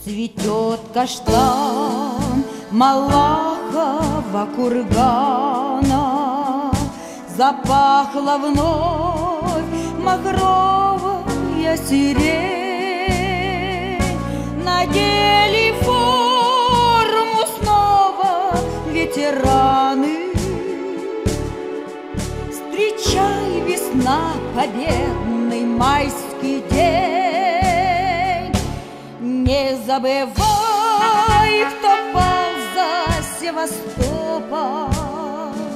Цветет каштан Малахова кургана, запахла вновь махровая сирень, надели форму снова ветераны. Встречай, весна, победный майский день, не забывай, кто пал за Севастополь.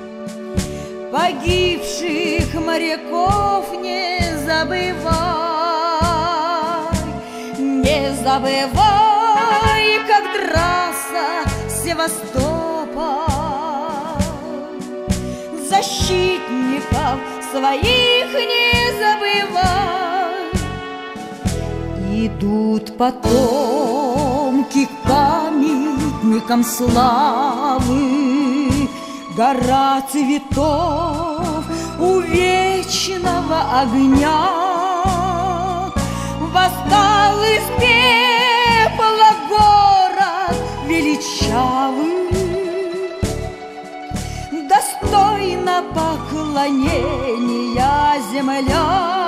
Погибших моряков не забывай, не забывай, как дрался Севастополь. Защитников своих не забывай. Идут потомки к памятникам славы, гора цветов у вечного огня. Восстал из пепла город величавый, достойно поклонения земля.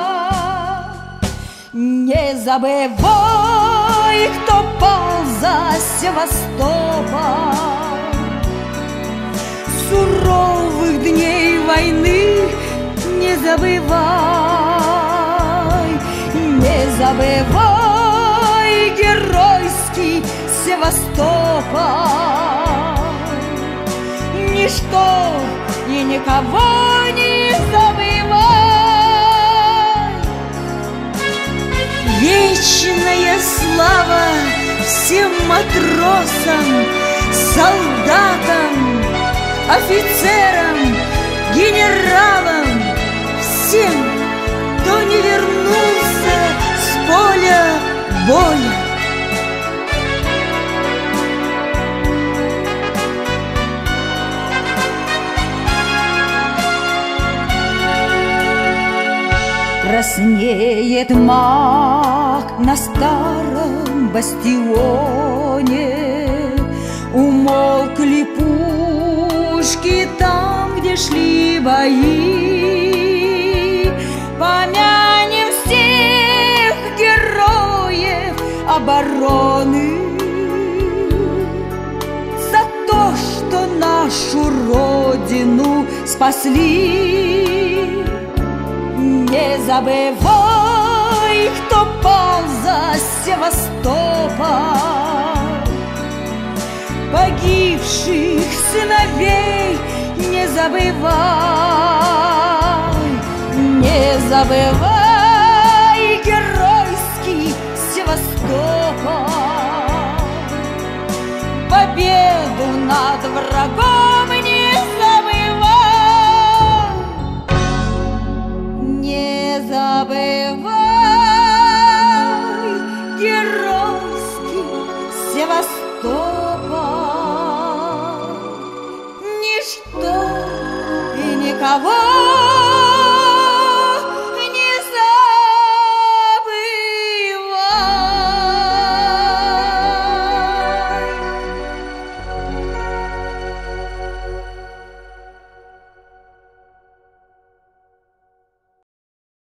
Не забывай, кто пал за Севастополь. Суровых дней войны не забывай, не забывай геройский Севастополь. Ничто и никого не забывай. Вечная слава всем матросам, солдатам, офицерам, генералам, всем, кто не вернулся с поля боя. Краснеет мак на старом бастионе, умолкли пушки там, где шли бои. Помянем всех героев обороны за то, что нашу родину спасли. Не забывай, кто пал за Севастополь. Погибших сыновей не забывай, не забывай геройский Севастополь. Победу над врагом